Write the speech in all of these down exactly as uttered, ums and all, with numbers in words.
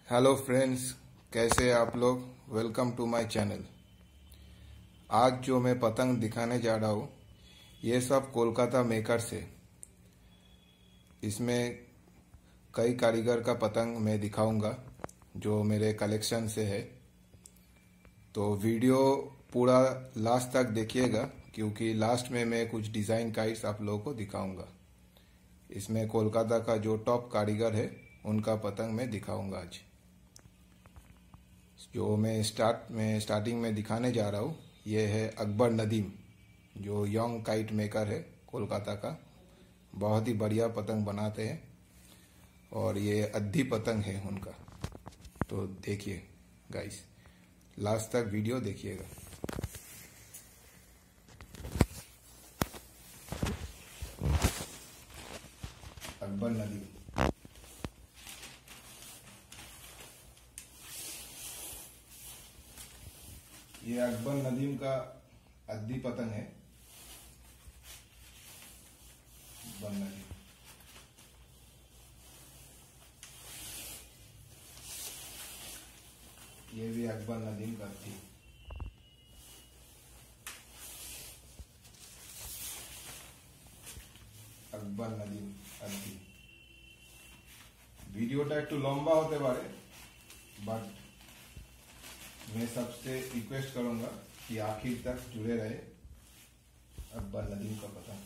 Hello friends, कैसे हैं आप लोग। Welcome to my channel. आज जो मैं पतंग दिखाने जा रहा हूँ ये सब कोलकाता मेकर से। इसमें कई कारीगर का पतंग मैं दिखाऊंगा जो मेरे कलेक्शन से है। तो वीडियो पूरा लास्ट तक देखिएगा क्योंकि लास्ट में मैं कुछ डिज़ाइन काइट्स आप लोगों को दिखाऊंगा। इसमें कोलकाता का जो टॉप कारीगर है उनका पतंग मैं दिखाऊंगा आज। जो मैं स्टार्ट में स्टार्टिंग में दिखाने जा रहा हूँ ये है अकबर नदीम, जो यंग काइट मेकर है कोलकाता का। बहुत ही बढ़िया पतंग बनाते हैं और ये अद्धी पतंग है उनका। तो देखिए गाइस, लास्ट तक वीडियो देखिएगा। अकबर नदीम ये अकबर नदीम का अद्धी पतंग है। अकबर नदीम ये भी अकबर नदीम का अद्धी। अकबर नदीम अद्धी। ভিডিওটা একটু লম্বা হতে পারে বাট मैं सबसे रिक्वेस्ट करूंगा कि आखिर तक जुड़े रहे। अकबर नदीम का पतंग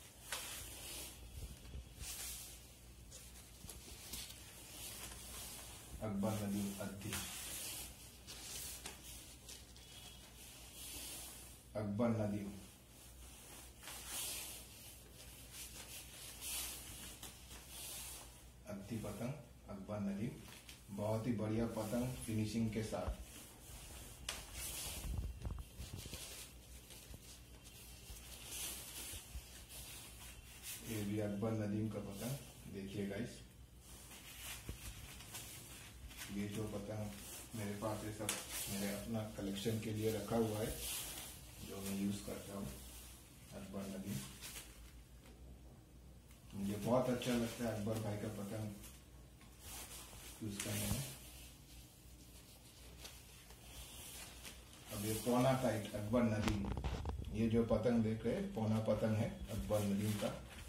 अकबर नदीम अद्धी। अकबर नदीम अद्धी पतंग। अकबर नदीम बहुत ही बढ़िया पतंग फिनिशिंग के साथ। ये भी अकबर नदीम का पतंग। देखिए गाइस, ये जो पतंग मेरे पास है सब मेरे अपना कलेक्शन के लिए रखा हुआ है जो मैं यूज करता हूँ। अकबर नदीम मुझे बहुत अच्छा लगता है अकबर भाई का पतंग यूज करने में। अब ये पौना काइट अकबर नदीम, ये जो पतंग देख रहे हैं पौना पतंग है अकबर नदीम का।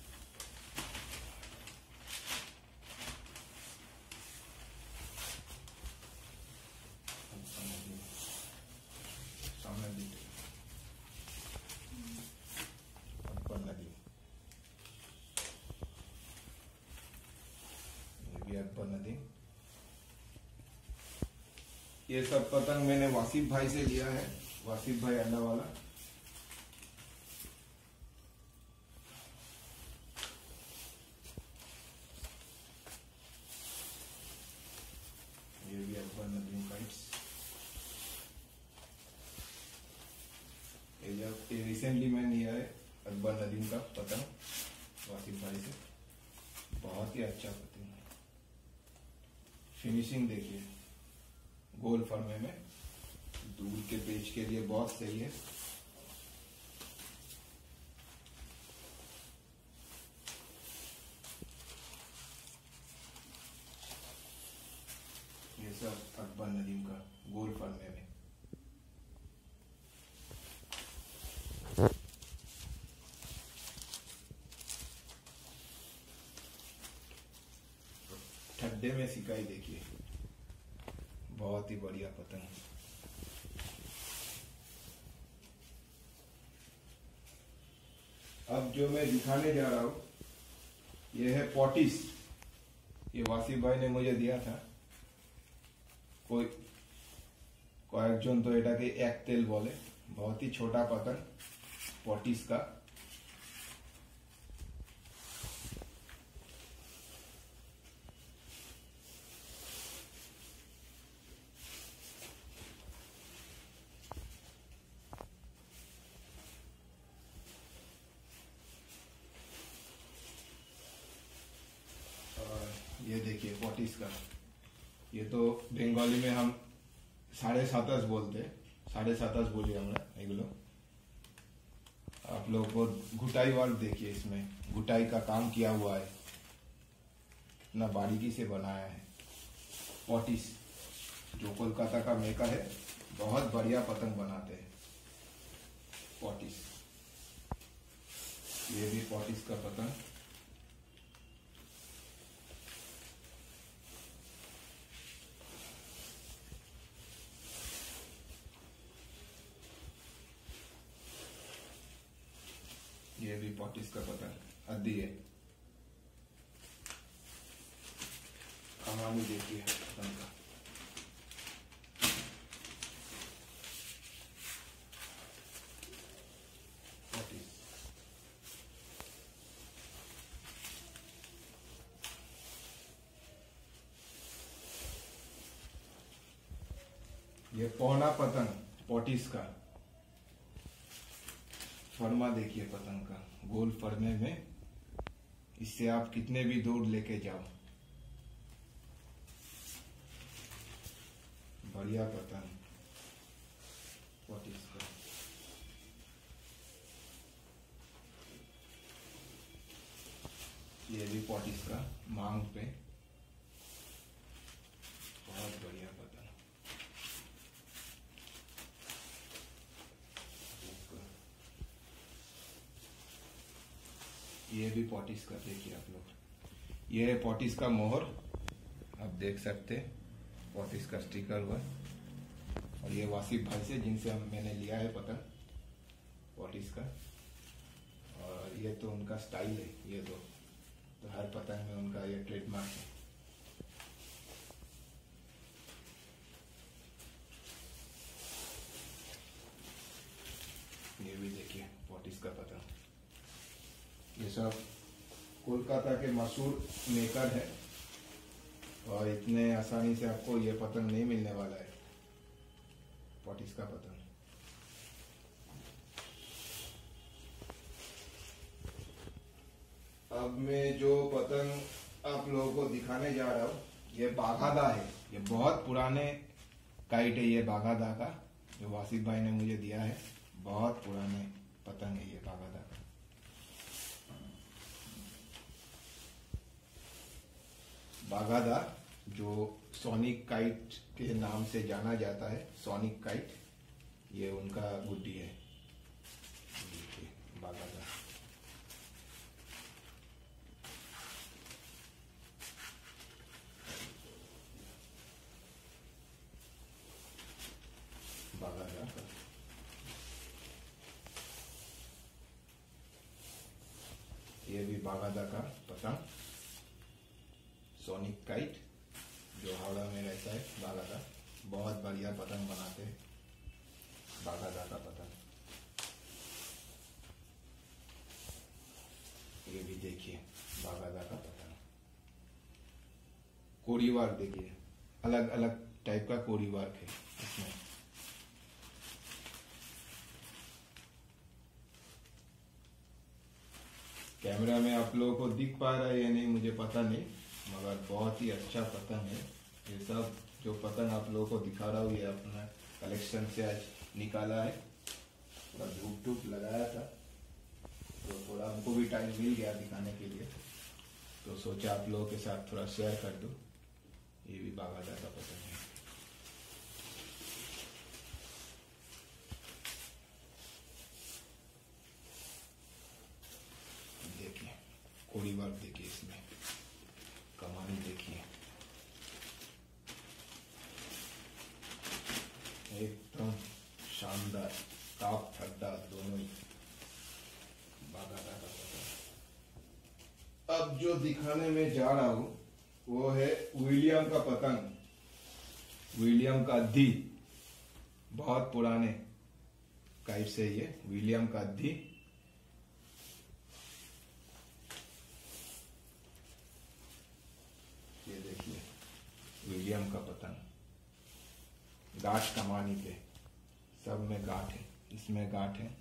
सामने देखिए अकबर नदीम, ये भी अकबर नदीम। ये सब पतंग मैंने वासिफ भाई से लिया है, वासिफ भाई अड्डा वाला। ये भी अकबर नदीम काइट्स। ये जब ये रिसेंटली मैंने लिया है अकबर नदीम का पतंग वासिफ भाई से। बहुत ही अच्छा पतंग है। फिनिशिंग देखिए गोल फर्मे में, दूर के पेज के लिए बहुत सही है। ये सब अकबर नदीम का गोल फर्मे में। ठड्डे में सिकाई देखिए, बहुत ही बढ़िया पतंग। अब जो मैं दिखाने जा रहा हूं ये है पॉटिस। ये वासिफ भाई ने मुझे दिया था। कोई कয়েকজন तो এটাকে এক তেল बोले। बहुत ही छोटा पतंग पॉटिस का। ये देखिए पॉटिस का। ये तो बंगाली में हम साढ़े सातस बोलते हैं। साढ़े सातस बोलिए हमरा एगुलो। आप लोग को घुटाई वर्क देखिए, इसमें घुटाई का काम किया हुआ है, कितना बारीकी से बनाया है। पॉटिस जो कोलकाता का मेकर है, बहुत बढ़िया पतंग बनाते हैं। पॉटिस, ये भी पॉटिस का पतंग। ये भी पॉटिस का पतंग अद्दी है। कमानी देखिए पतंग का। पॉटिस, ये पौना पतंग पॉटिस का। फरमा देखिए पतंग का, गोल फरमे में, इससे आप कितने भी दूर लेके जाओ। बढ़िया पतंग पॉटिस का। ये भी पॉटिस का, मांग पे, बहुत बढ़िया पतंग। ये भी पॉटिस का, देखिए आप लोग, ये है पॉटिस का मोहर, आप देख सकते हैं, पॉटिस का स्टिकर हुआ। और ये वासिफ भाई से, जिनसे हम मैंने लिया है पतंग पॉटिस का। और ये तो उनका स्टाइल है, ये दो तो हर पतंग में उनका ये ट्रेडमार्क है। ये भी देखिए पॉटिस का पतंग। ये सब कोलकाता के मशहूर मेकर है, और इतने आसानी से आपको ये पतंग नहीं मिलने वाला है, पॉटिस का पतंग। अब मैं जो पतंग आप लोगों को दिखाने जा रहा हूँ, ये बाघादा है। ये बहुत पुराने काइट है, ये बाघादा का, जो वासिफ भाई ने मुझे दिया है। बहुत पुराने पतंग है ये बाघादा का। बाघादा जो सोनिक काइट के नाम से जाना जाता है, सोनिक काइट, ये उनका गुड्डी है। बाघादा, बाघादा का। ये भी बाघादा का पतंग, सोनिक काइट, जो हावड़ा में रहता है। बाघादा बहुत बढ़िया पतंग बनाते हैं, बाघादा का पतंग। ये भी देखिए बाघादा का पतंग। कोड़ी वर्क देखिए, अलग अलग टाइप का कोड़ी वर्क है इसमें। कैमरा में आप लोगों को दिख पा रहा है या नहीं मुझे पता नहीं, मगर बहुत ही अच्छा पतंग है। ये सब जो पतंग आप लोगों को दिखा रहा हूँ, ये अपना कलेक्शन से आज निकाला है। थोड़ा धूप धूप लगाया था, तो थोड़ा हमको भी टाइम मिल गया दिखाने के लिए, तो सोचा आप लोगों के साथ थोड़ा शेयर कर दूं। ये भी बाघादा का पतंग है। देखिए कोड़ी वर्क देखिए, इसमें कमानी देखिए, एकदम शानदार, ताप ठंडा दोनों ही। बाघादा का पतंग। अब जो दिखाने में जा रहा हूं वो है विलियम का पतंग। विलियम का अद्दी, बहुत पुराने काइट से ये विलियम का अद्दी। ये देखिए विलियम का पतंग, गांठ कमानी पे, सब में गांठ है, इसमें गांठ है,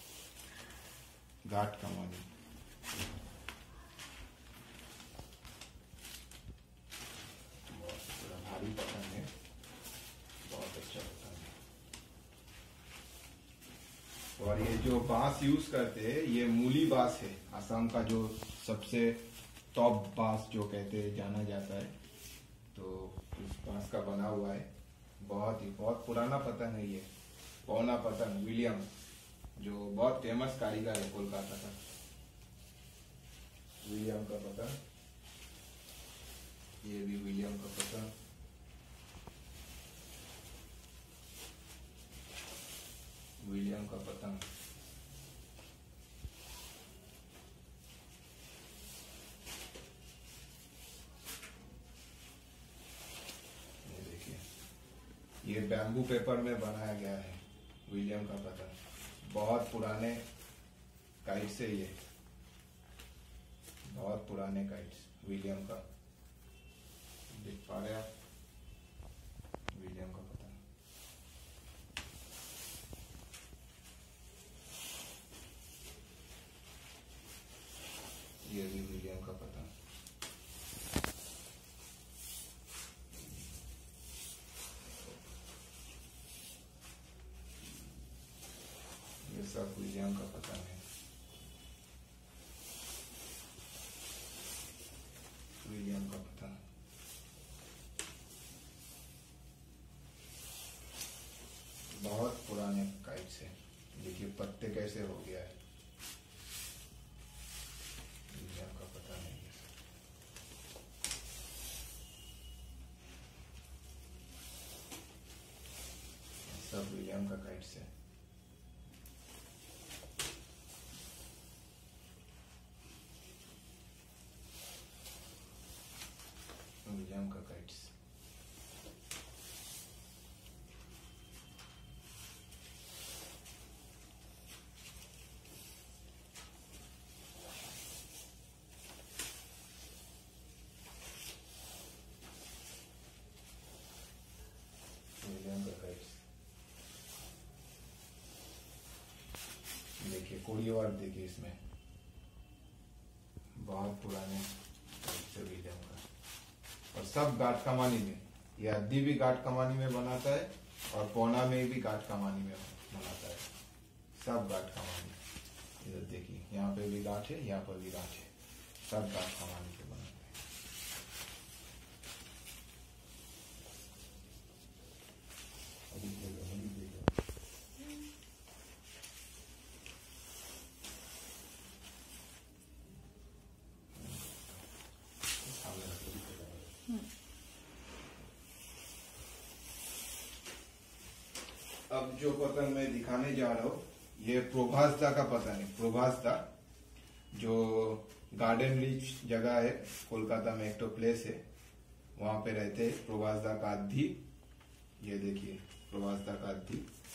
गांठ कमानी। बहुत भारी पतंग है, बहुत अच्छा पतंग है। और ये जो बांस यूज करते हैं, ये मूली बांस है, असम का जो सबसे टॉप बांस जो कहते हैं, जाना जाता है। तो इस बांस का बना हुआ है, बहुत ही बहुत पुराना पतंग है ये, पौना पतंग विलियम, जो बहुत फेमस कारीगर है कोलकाता का। विलियम का पतंग, ये भी विलियम का पतंग। विलियम का पतंग, ये देखिए, ये बैम्बू पेपर में बनाया गया है विलियम का पतंग। बहुत पुराने काइट से, ये बहुत पुराने काइट्स विलियम का, देख पा रहे आप, विलियम का पतंग। ये भी विलियम का पतंग। ये सब विलियम का पतंग है। विलियम का पतंग, बहुत पुराने काइट्स है। देखिए पत्ते कैसे हो गया है, विलियम का पतंग है ये। सब विलियम का काइट्स है। विलियम का काइट्स, विलियम का काइट्स। देखिए कोड़ी वार, देखिए इसमें बहुत पुराने काइट्स है विलियम का। और सब गाट कमानी में, ये अद्दी भी गाट कमानी में बनाता है और पौना में भी गाट कमानी में बनाता है। सब गाट कमानी, इधर देखिए, यहाँ पे भी गाठ है, यहाँ पर भी गाठ है, सब गाट कमानी के बनाते हैं। अब जो पतंग मैं दिखाने जा रहा हूँ, ये प्रभासदा का पतंग है। प्रभासदा, जो गार्डन रीच जगह है कोलकाता में, एक तो प्लेस है, वहां पे रहते हैं प्रभासदा का अद्धी। ये देखिए प्रभासदा का अद्धी,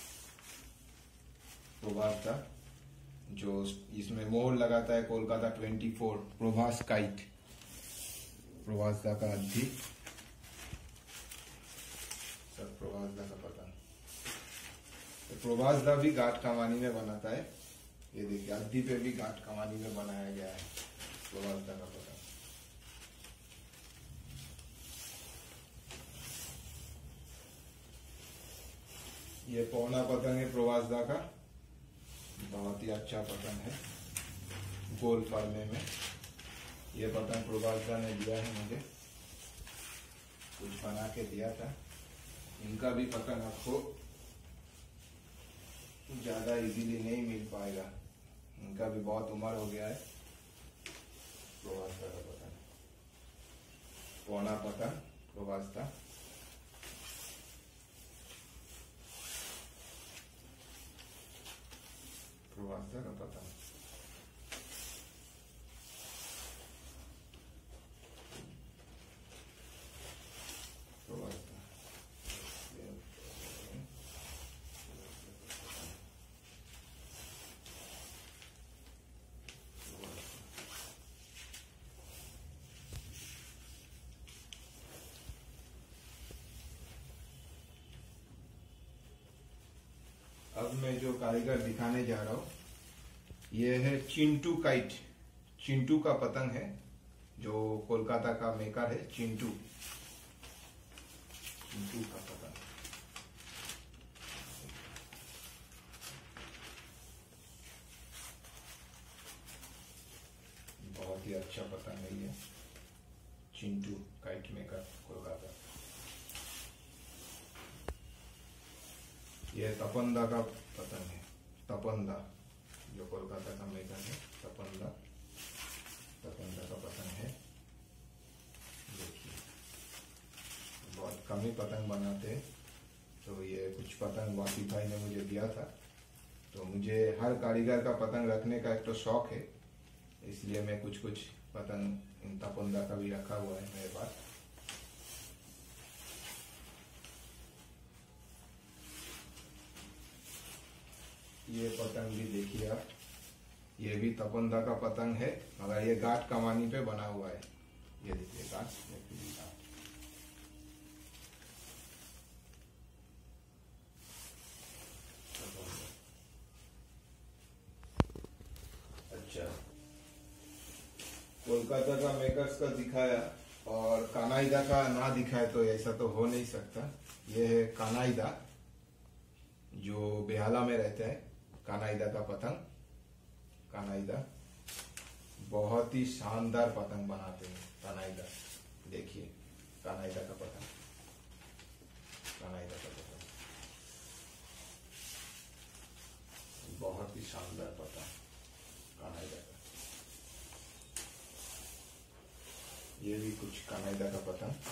प्रभासदा जो इसमें मोहर लगाता है Kolkata twenty four, Prabhas kite, प्रभासदा का अद्धी, सब प्रभासदा का पतंग। प्रभासदा भी गाट कमानी में बनाता है। ये देखिए अद्दी पे भी गाट कमानी में बनाया गया है प्रभासदा का पतंग। ये पौना पतंग है प्रभासदा का, बहुत ही अच्छा पतंग है, गोल फरमे में। ये पतंग प्रभासदा ने दिया है मुझे, कुछ बना के दिया था। इनका भी पतंग आपको ज्यादा इजीली नहीं मिल पाएगा, इनका भी बहुत उम्र हो गया है। प्रभासदा का पतंग, पौना पतंग प्रभासदा। प्रभासदा का पतंग, प्रभासदा। अब मैं जो कारीगर दिखाने जा रहा हूँ, ये है चिंटू काइट। चिंटू का पतंग है, जो कोलकाता का मेकर है चिंटू। चिंटू का पतंग, बहुत ही अच्छा पतंग है ये, चिंटू काइट मेकर कोलकाता। ये तपंदा का पतंग है, तपंदा जो कोलकाता का मेकर है, तपंदा तपंदा का पतंग है। देखिए बहुत कम ही पतंग बनाते हैं, तो ये कुछ पतंग वासिफ भाई ने मुझे दिया था। तो मुझे हर कारीगर का पतंग रखने का एक तो शौक है, इसलिए मैं कुछ कुछ पतंग इन तपंदा का भी रखा हुआ है मेरे पास। ये पतंग भी देखिए आप, ये भी तपंदा का पतंग है, मगर ये गांठ कमानी पे बना हुआ है। ये देखिए गांठ, अच्छा कोलकाता का मेकर्स का दिखाया और कानाईदा का ना दिखाए तो ऐसा तो हो नहीं सकता। ये है कानाईदा जो बेहाला में रहता है, कानाईदा का पतंग। कानाईदा बहुत ही शानदार पतंग बनाते हैं कानाईदा। देखिए कानाईदा का पतंग, कानाईदा का पतंग बहुत ही शानदार पतंग कानाईदा का। ये भी कुछ कानाईदा का पतंग।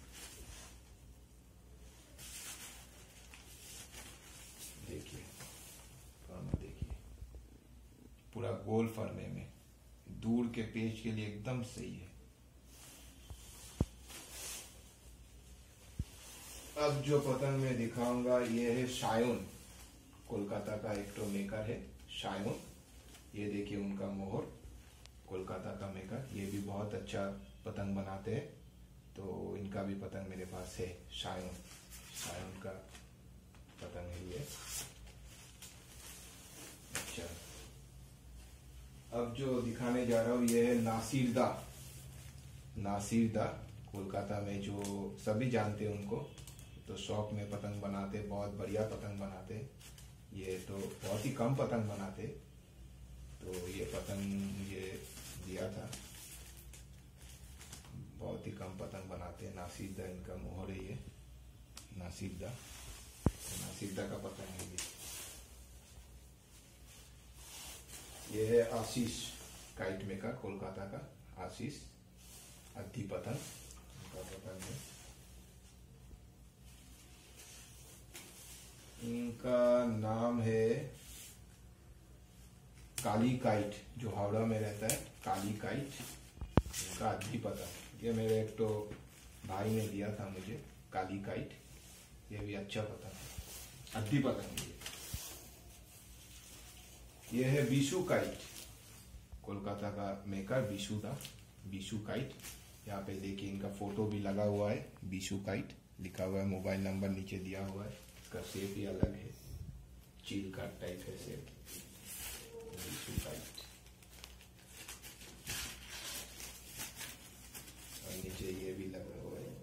देखिए देखिए पूरा गोल फरने में, दूर के पेज के लिए एकदम सही है। अब जो पतंग मैं दिखाऊंगा ये है शायोन, कोलकाता का एक तो मेकर है शायोन। ये देखिए उनका मोहर, कोलकाता का मेकर। ये भी बहुत अच्छा पतंग बनाते हैं, तो इनका भी पतंग मेरे पास है, शायोन शायोन का पतंग है ये। अच्छा अब जो दिखाने जा रहा हूँ ये है नासिरदा। नासिरदा कोलकाता में जो सभी जानते हैं उनको, तो शौक में पतंग बनाते, बहुत बढ़िया पतंग बनाते। ये तो बहुत ही कम पतंग बनाते, तो ये पतंग मुझे दिया था। बहुत ही कम पतंग बनाते। नासिरदा इनका मोहर है, ये नासिरदा नासिरदा का पतंग है ये। ये है आशीष काइट मेकर, कोलकाता का आशीष अद्धी पतंग का पतंग है। इनका नाम है काली काइट, जो हावड़ा में रहता है, काली काइट इनका अद्धी पतंग। ये मेरे एक तो भाई ने दिया था मुझे, काली काइट। ये भी अच्छा पतंग है, अद्धी पतंग है। ये है बीशू काइट, कोलकाता का मेकर बीशू दा बीशू काइट। यहाँ पे देखिए इनका फोटो भी लगा हुआ है, बीशू काइट लिखा हुआ है, मोबाइल नंबर नीचे दिया हुआ है। इसका शेप ही अलग है, चील का टाइप है शेप, बीशू काइट। और नीचे ये भी लगा हुआ है।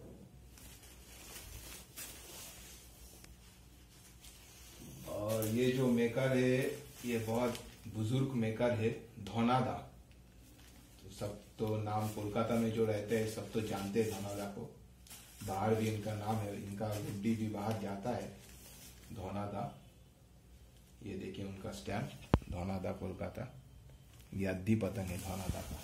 और ये जो मेकर है ये बहुत बुजुर्ग मेकर है, धोनादा। तो सब तो नाम कोलकाता में जो रहते हैं सब तो जानते हैं धोनादा को, बाहर भी इनका नाम है, इनका गुड्डी भी बाहर जाता है, धोनादा। ये देखिए उनका स्टैम्प, धोनादा कोलकाता। ये अद्धी पतंग है धोनादा का।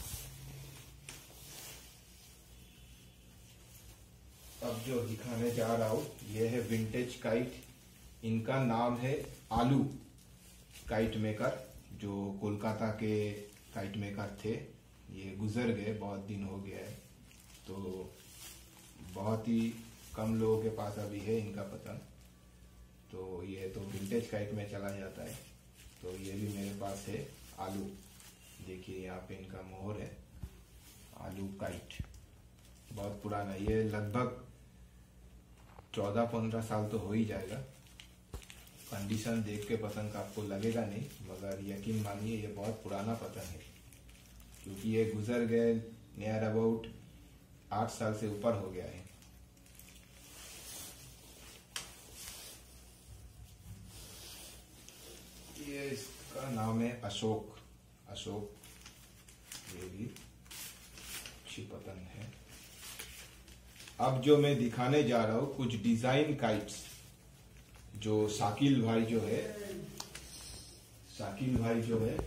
अब जो दिखाने जा रहा हूं ये है विंटेज काइट। इनका नाम है आलू काइट मेकर, जो कोलकाता के काइट मेकर थे। ये गुजर गए, बहुत दिन हो गया है, तो बहुत ही कम लोगों के पास अभी है इनका पतंग। तो ये तो विंटेज काइट में चला जाता है, तो ये भी मेरे पास है आलू। देखिए यहाँ पे इनका मोहर है, आलू काइट, बहुत पुराना। ये लगभग चौदह पंद्रह साल तो हो ही जाएगा। कंडीशन देख के पतंग आपको लगेगा नहीं, मगर यकीन मानिए ये बहुत पुराना पतंग है, क्योंकि ये गुजर गए नियर अबाउट आठ साल से ऊपर हो गया है। ये इसका नाम है अशोक, अशोक। ये भी अच्छी पतंग है। अब जो मैं दिखाने जा रहा हूं कुछ डिजाइन काइट्स, जो शाकिल भाई जो है शाकिल भाई जो है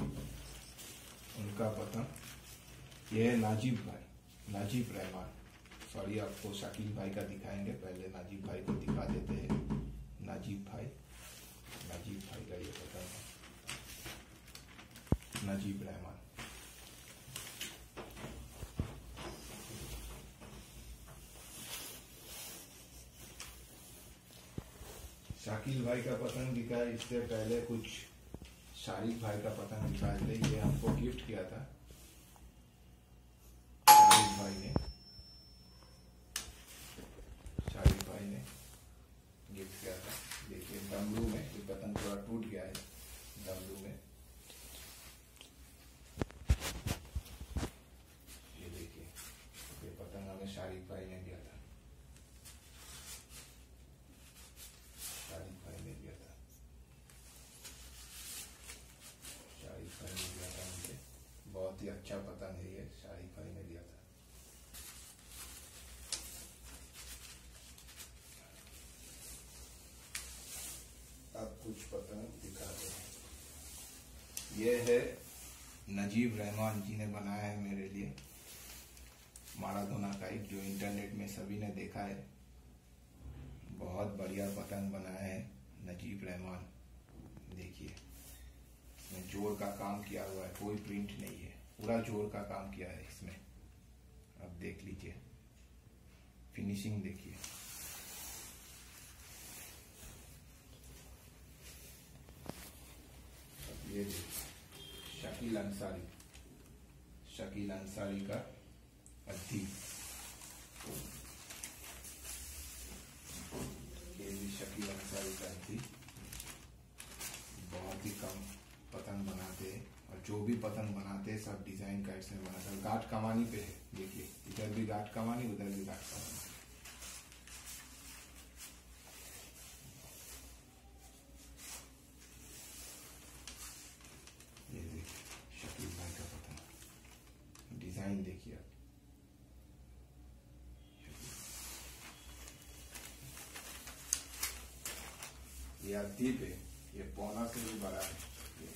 उनका पतंग, ये है नाजिब भाई, नाजिब रहमान। सॉरी, आपको शाकिल भाई का दिखाएंगे, पहले नाजिब भाई को दिखा देते हैं। नाजिब भाई, नाजिब भाई का ये पतंग है, नाजिब रहमान। शाकिल भाई का पतंग दिखा है, इससे पहले कुछ शारिक भाई का पतंग दिखाए थे। ये हमको गिफ्ट किया था शारिक भाई ने, शारिक भाई ने गिफ्ट किया था। देखिए डमरू में ये पतंग थोड़ा टूट गया है, डमरू में ये देखिए, ये पतंग हमें शारिक भाई ने दिया था, शारिक भाई ने दिया था, शारिक भाई ने दिया था मुझे। बहुत ही अच्छा पतंग है ये, शारिक भाई ने दिया था। अब कुछ पतंग दिखाते हैं। ये है नजीब रहमान जी ने बनाया है मेरे लिए माराडोना काइट, जो इंटरनेट में सभी ने देखा है। बहुत बढ़िया पतंग बनाया है नजीब रहमान। देखिए इसमें जोड़ का काम किया हुआ है, कोई प्रिंट नहीं है, पूरा जोड़ का काम किया है इसमें। अब देख लीजिए फिनिशिंग, देखिए ये शकील अंसारी, शकील अंसारी का अद्दी, ये भी शकील अंसारी का अद्दी। बहुत ही कम पतंग बनाते हैं, और जो भी पतंग बनाते हैं सब डिजाइन काइट्स में बनाते हैं। गांठ कमानी पे है, देखिए इधर भी गांठ कमानी, उधर भी गांठ कमानी। ये देखिए शकील भाई का पतंग, डिजाइन देखिए आप। ये अद्दी पे, ये पौना से भी बड़ा है।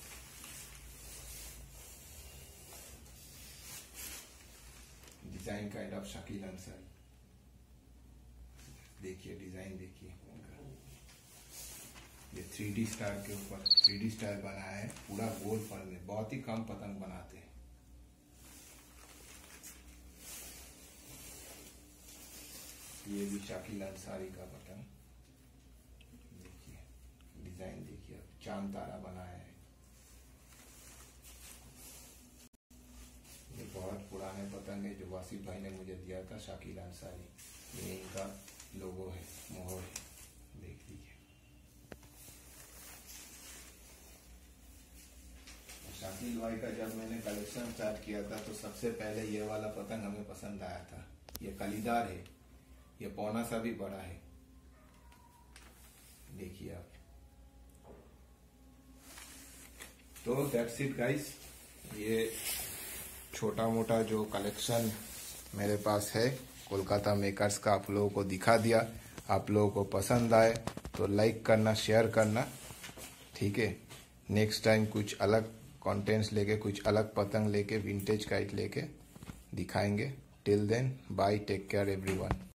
Design kind of Shakeel Ansari, देखिए डिजाइन देखिए उनका। ये थ्री डी स्टार के ऊपर थ्री डी स्टार बनाया है, पूरा गोल फल में। बहुत ही कम पतंग बनाते हैं। ये भी शकील अंसारी का पतंग, देखिए डिजाइन देखिए, चांद तारा बनाया है। ये बहुत पुराने पतंग है जो वासिफ भाई ने मुझे दिया था, शकील अंसारी। ये इनका लोगो है, मोहर है, देख लीजिए। शकील भाई का जब मैंने कलेक्शन स्टार्ट किया था तो सबसे पहले ये वाला पतंग हमें पसंद आया था। ये कलीदार है, ये पौना सा भी बड़ा है, देखिए आप। तो दैट्स इट गाइस, ये छोटा मोटा जो कलेक्शन मेरे पास है कोलकाता मेकर्स का, आप लोगों को दिखा दिया। आप लोगों को पसंद आए तो लाइक करना, शेयर करना, ठीक है। नेक्स्ट टाइम कुछ अलग कंटेंट्स लेके, कुछ अलग पतंग लेके, विंटेज काइट लेके दिखाएंगे। Till then bye, take care everyone.